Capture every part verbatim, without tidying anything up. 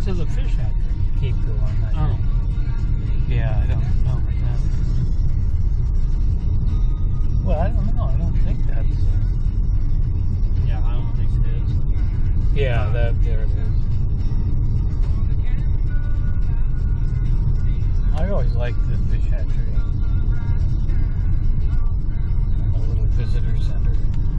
to the fish hatchery. Keep going, I Oh. think. Yeah, I don't know what that is. Well, I don't know. I don't think that's... Uh, Yeah, I don't think it is. yeah, that there it is. I always liked the fish hatchery. And the little visitor center.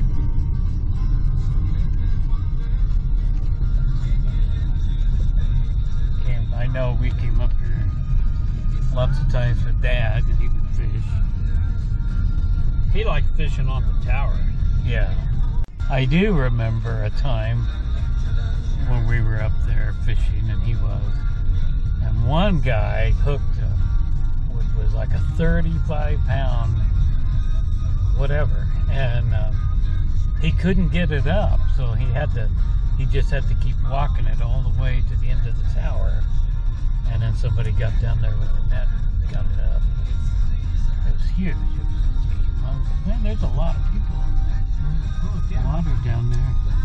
Came, I know we came up here lots of times with Dad, and he would fish. He liked fishing on the tower. Yeah. I do remember a time when we were up there fishing, and he was, and one guy hooked a, what was like a thirty-five pound whatever, and um, he couldn't get it up, so he had to, he just had to keep walking it all the way to the end of the tower, and then somebody got down there with a net and got it up. It was huge. It was humongous. Man, there's a lot of people in there. Water down there.